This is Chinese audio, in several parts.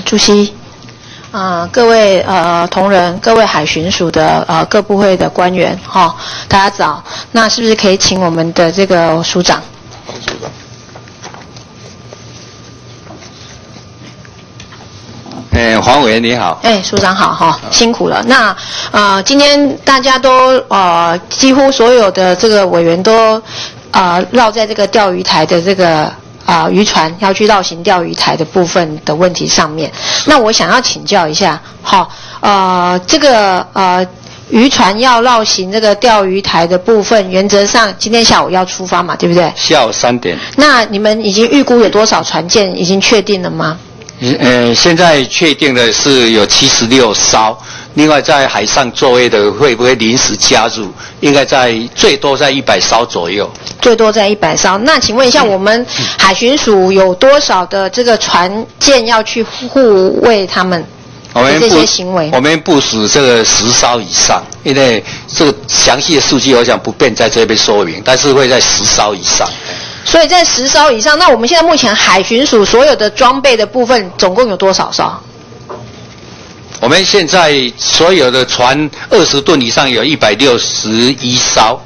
主席，各位同仁，各位海巡署的各部会的官员，大家早。那是不是可以请我们的这个署长？ 署长。黄委员你好。 署长好哈，辛苦了。那今天大家都几乎所有的这个委员都绕在这个钓鱼台的这个渔船要去绕行钓鱼台的部分的问题上面。那我想要请教一下，这个渔船要绕行这个钓鱼台的部分，原则上今天下午要出发嘛，对不对？ 下午3点。 那你们已经预估有多少船舰已经确定了吗？ 现在确定的是有76艘，另外在海上作业的会不会临时加入？应该最多在100艘左右。 最多在100艘。那请问一下，我们海巡署有多少的这个船舰要去护卫他们的这些行为？ 我们部署这个10艘以上，因为这个详细的数据我想不便在这边说明，但是会在10艘以上。 所以在10艘以上，那我们现在目前海巡署所有的装备的部分总共有多少艘？ 我们现在所有的船20吨以上有161艘。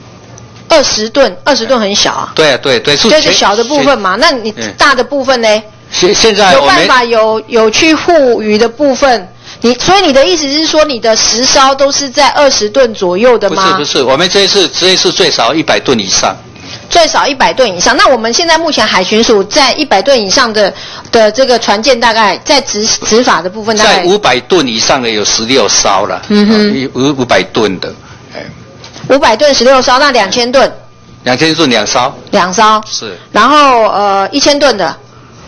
20吨很小啊。 对啊，对， 这是小的部分嘛？那你大的部分呢？ 现在有办法有去护渔的部分。所以你的意思是说，你的10艘都是在20吨左右的吗？ 不是，我们这一次最少100吨以上。 最少100吨以上。那我们现在目前海巡署在100吨以上的这个船舰，大概在执法的部分，大概在500吨以上的有16艘了。500吨的 ，500吨16艘，那2000吨 ？2000吨2艘。 2艘是。然后1000吨的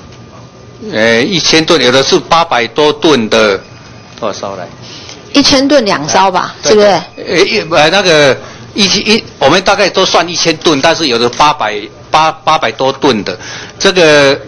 ？1000吨有的是800多吨的，多少艘来 ？1000吨2艘吧，是不是？ 那个。我们大概都算1000吨，但是有的800多吨的，这个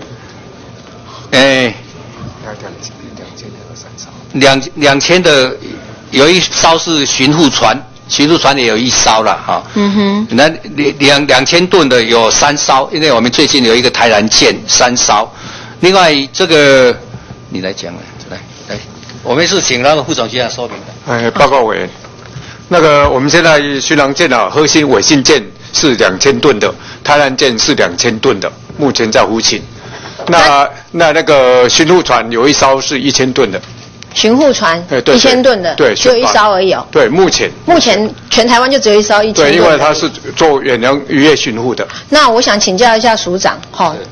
2000的有1艘是巡护船也有1艘了哈。那2000吨的有3艘，因为我们最近有一个台南舰3艘，另外这个你来讲来，我们是请那个副总机来说明的。 报告委员。那个我们现在巡航舰核心尾信舰是2000吨的，台南舰是2000吨的，目前在服勤。那个巡护船有1艘是1000吨的。 巡护船1000吨的， 对， 只有1艘而已哦。 对，目前全台湾就只有1艘1000吨。 对，因为它是做远洋渔业巡护的。 那我想请教一下署长，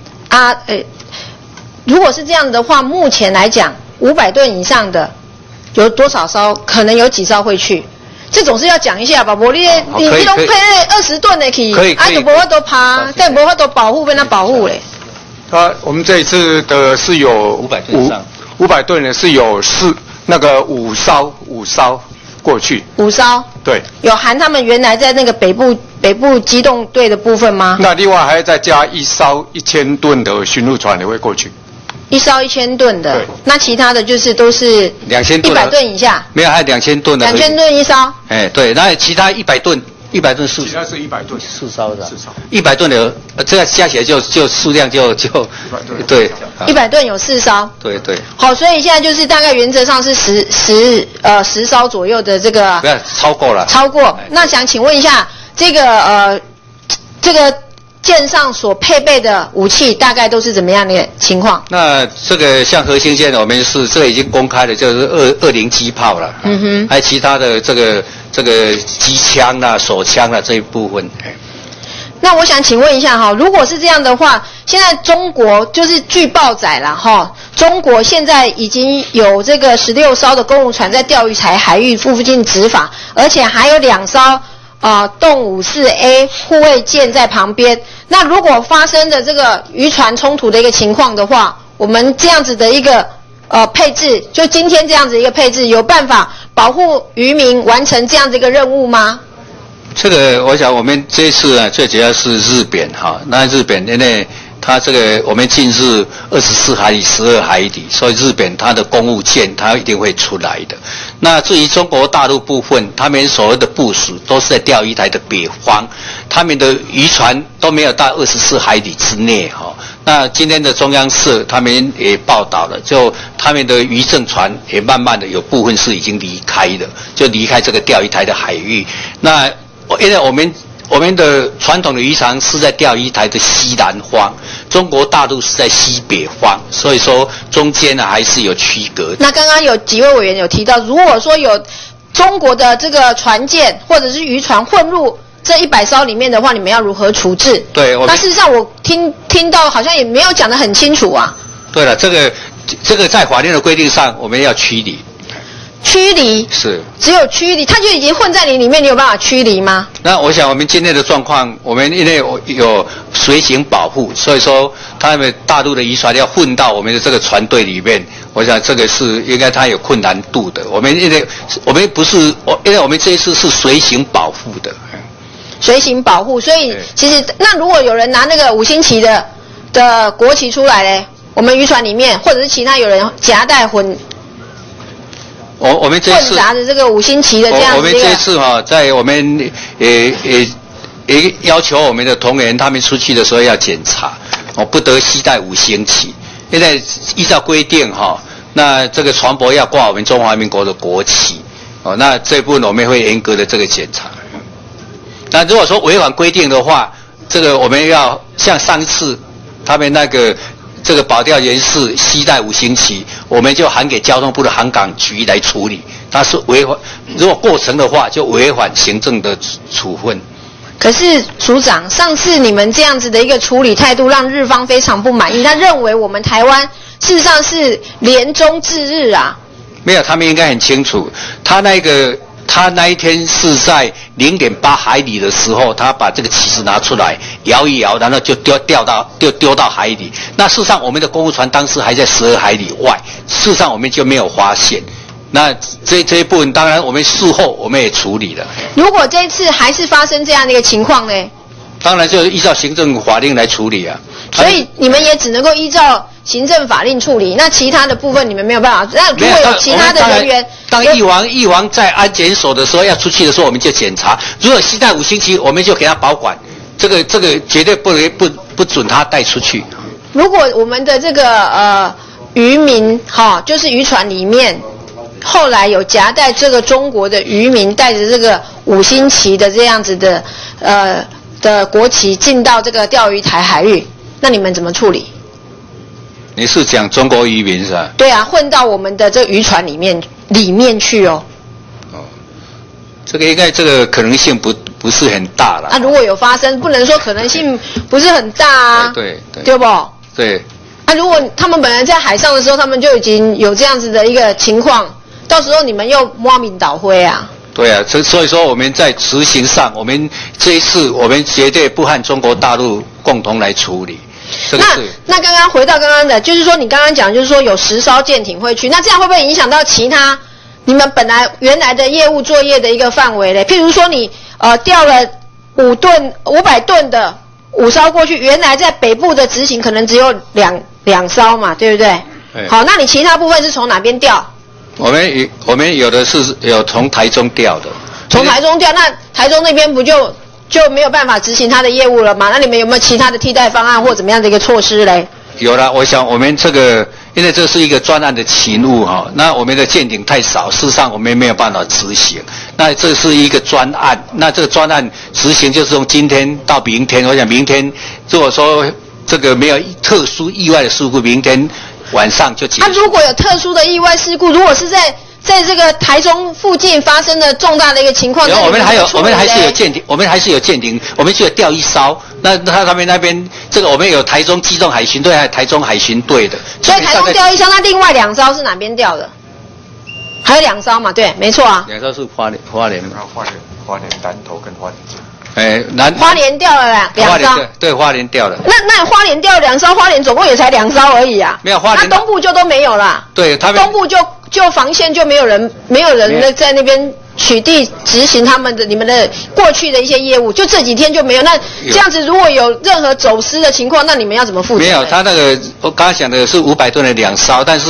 如果是这样的话，目前来讲500吨以上的有多少艘？可能有几艘会去？这总是要讲一下吧，你都配20吨的可以，就没法都爬，但没法都保护，被他保护嘞。 我们这一次的是有 500吨以上 ，500吨的是有5艘过去。 5艘？对。有含他们原来在那个北部机动队的部分吗？ 那另外还要再加1艘1000吨的巡路船也会过去。 1艘1000吨的，那其他的就是都是 2000吨 100吨以下， 没有还有2000吨的 ，2000吨1艘。 对，那其他100吨其他是100吨 4艘的，100吨的这个加起来就数量就对 ，100吨有4艘。 对。 好，所以现在就是大概原则上是10艘左右的这个， 不要超过了。 超过，那想请问一下，这个舰上所配备的武器大概都是怎么样的情况？ 那这个像核心舰，我们这个已经公开了，就是20机炮了。还有其他的这个机枪啦、手枪啦这一部分。 那我想请问一下如果是这样的话，现在中国就是据报载啦中国现在已经有这个16艘的公务船在钓鱼台海域附近执法，而且还有2艘。动54A 护卫舰在旁边。那如果发生的这个渔船冲突的一个情况的话，我们这样子的一个配置，就今天这样子一个配置，有办法保护渔民完成这样子一个任务吗？ 这个我想我们这一次最主要是日本那日本因为它这个我们近日24海里12海里，所以日本它的公务舰它一定会出来的。 那至于中国大陆部分，他们所谓的部署都是在钓鱼台的北方，他们的渔船都没有到24海里之内哈。那今天的中央社他们也报道了，就他们的渔政船也慢慢的有部分是已经离开了，就离开这个钓鱼台的海域。那因为我们的传统的渔场是在钓鱼台的西南方，中国大陆是在西北方，所以说中间呢还是有区隔。 那刚刚有几位委员有提到，如果说有中国的这个船舰或者是渔船混入这100艘里面的话，你们要如何处置？ 对， 那事实上我听到好像也没有讲得很清楚啊。 对了，这个在法律的规定上，我们要驱离。 驱离是只有驱离，它就已经混在你里面，你有办法驱离吗？ 那我想我们今天的状况，我们因为有随行保护，所以说他们大陆的渔船要混到我们的这个船队里面，我想这个是应该它有困难度的。我们因为我们不是因为我们这一次是随行保护的， 随行保护，所以其实那如果有人拿那个5星旗的国旗出来嘞，我们渔船里面或者是其他有人夹带我们这一次混杂着这个5星旗的这样子我们这一次在我们也要求我们的同仁他们出去的时候要检查，不得携带5星旗，因为依照规定那这个船舶要挂我们中华民国的国旗，那这部分我们会严格的这个检查。那如果说违反规定的话，这个我们要像上次他们这个保钓人士携带5星旗，我们就函给交通部的航港局来处理。它是违反，如果过程的话，就违反行政的处分。 可是署长，上次你们这样子的一个处理态度，让日方非常不满意。他认为我们台湾事实上是连中制日啊。 没有，他们应该很清楚，他那一天是在0.8海里的时候，他把这个旗子拿出来摇一摇，然后就丢到海里。那事实上，我们的公务船当时还在12海里外，事实上我们就没有发现。那这一部分，当然我们事后我们也处理了。 如果这一次还是发生这样的一个情况呢？ 当然就依照行政法令来处理啊。 所以你们也只能够依照行政法令处理，那其他的部分你们没有办法。那如果有其他的人员， 当义王在安检所的时候要出去的时候，我们就检查。如果携带5星旗，我们就给他保管。这个绝对不准他带出去。 如果我们的这个渔民就是渔船里面，后来有夹带这个中国的渔民带着这个5星旗的这样子的国旗进到这个钓鱼台海域，那你们怎么处理？ 你是讲中国渔民是吧？ 对啊，混到我们的这个渔船里面去哦。 这个应该这个可能性不是很大了。 那如果有发生，不能说可能性不是很大啊。 对， 对不？ 对。 那如果他们本来在海上的时候，他们就已经有这样子的一个情况，到时候你们又摸名倒灰啊。 对啊，所以说我们在执行上，我们这一次我们绝对不和中国大陆共同来处理。 那刚刚回到刚刚的，就是说你刚刚讲，就是说有10艘舰艇会去，那这样会不会影响到其他你们原来的业务作业的一个范围嘞？譬如说你调了500吨的5艘过去，原来在北部的执行可能只有两艘嘛，对不对？好，那你其他部分是从哪边调？ 我们有的是有从台中调的。 从台中调，那台中那边不就没有办法执行他的业务了吗？那你们有没有其他的替代方案或怎么样的一个措施嘞？ 有了，我想我们这个，因为这是一个专案的勤务那我们的舰艇太少，事实上我们没有办法执行。那这是一个专案，那这个专案执行就是从今天到明天，我想明天如果说这个没有特殊意外的事故，明天晚上就结束。 如果有特殊的意外事故，如果是在这个台中附近发生的重大的一个情况， 我们还是有舰艇，我们就有调1艘。那他们那边这个我们有台中机动海巡队，还有台中海巡队的。 所以台中调1艘，那另外2艘是哪边调的？还有2艘嘛？对，没错啊。 2艘是花莲南投跟花莲舰。 花莲调了2艘， 对，花莲调了。 那花莲调2艘，花莲总共也才2艘而已啊。 没有花莲， 那东部就都没有了。 对，他们东部就防线就没有人在那边取缔执行你们的过去的一些业务，就这几天就没有。那这样子如果有任何走私的情况，那你们要怎么负责？ 没有，他那个我刚刚讲的是500吨的2艘，但是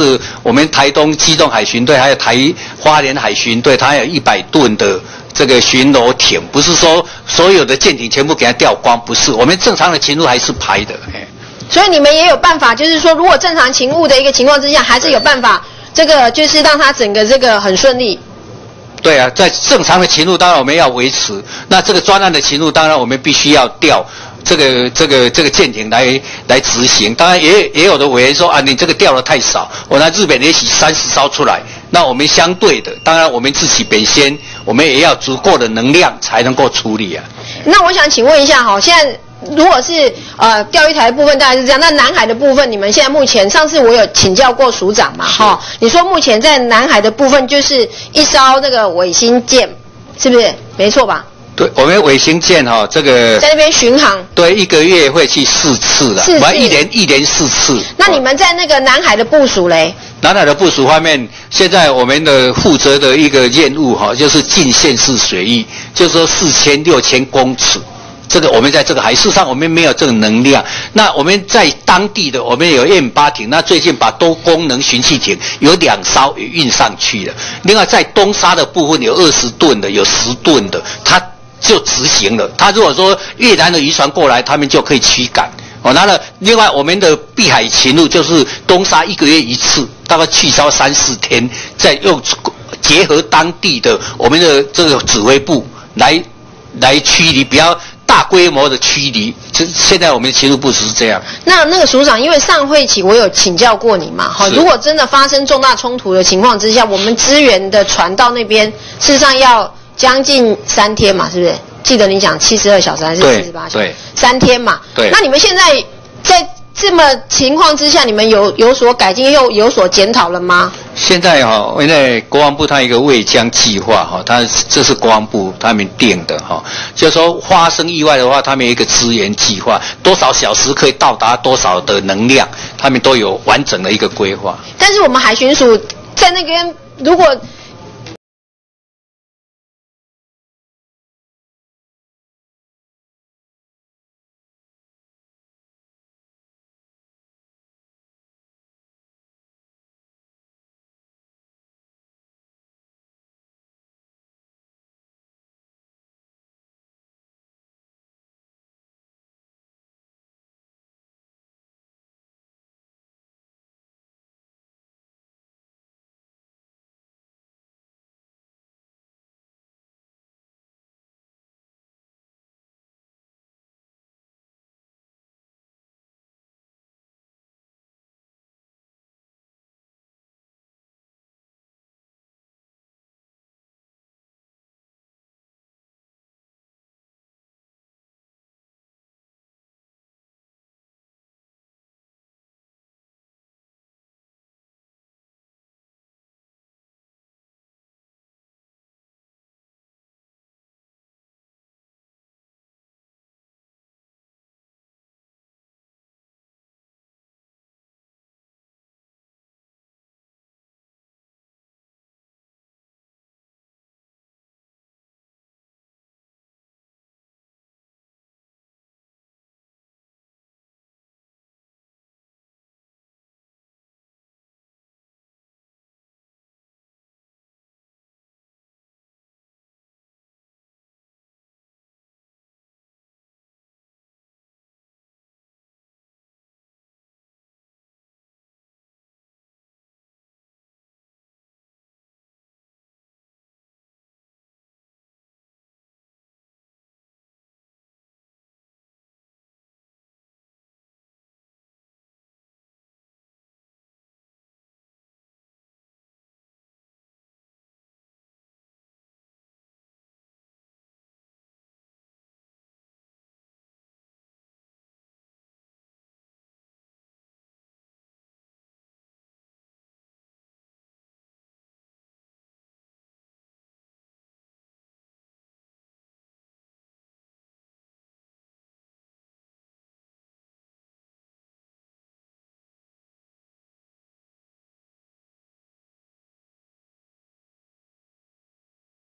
我们台东机动海巡队，还有花莲海巡队，它还有100吨的这个巡逻艇，不是说所有的舰艇全部给它调光，不是，我们正常的勤务还是排的。 所以你们也有办法，就是说，如果正常勤务的一个情况之下，还是有办法，这个就是让它整个这个很顺利。 对啊，在正常的勤务当然我们要维持，那这个专案的勤务当然我们必须要调这个舰艇来执行。当然也有的委员说啊，你这个调的太少，我拿日本也许30艘出来，那我们相对的，当然我们自己本身我们也要足够的能量才能够处理啊。 那我想请问一下哈，现在如果是钓鱼台的部分大概是这样，那南海的部分你们现在目前，上次我有请教过署长嘛哈，你说目前在南海的部分就是一艘那个卫星舰，是不是？没错吧？ 对，我们卫星舰哈，这个在那边巡航， 对1个月会去4次了，我们一年4次。 那你们在那个南海的部署嘞？ 南海的部署方面，现在我们的负责的一个任务哈，就是近县市水域，就是说4000、6000公尺。这个我们在这个海事上我们没有这个能量。那我们在当地的我们有M8艇，那最近把多功能巡气艇有2艘也运上去了。另外在东沙的部分有20吨的，有10吨的，它就执行了。它如果说越南的渔船过来，他们就可以驱赶。然后另外我们的碧海勤务就是东沙1个月1次，大概去烧3、4天，再用结合当地的我们的这个指挥部来驱离，比较大规模的驱离。现在我们的勤务部署是这样。 那个署长，因为上会期我有请教过你嘛，哈，如果真的发生重大冲突的情况之下，我们支援的船到那边，事实上要将近3天嘛，是不是？记得你讲72小时还是48小时？ 对 ，3天嘛。 对。 那你们现在在这么情况之下，你们有所改进，又有所检讨了吗？ 现在因为国防部它有一个卫江计划它这是国防部他们定的就是说发生意外的话，他们有一个支援计划，多少小时可以到达多少的能量，他们都有完整的一个规划。 但是我们海巡署在那边，如果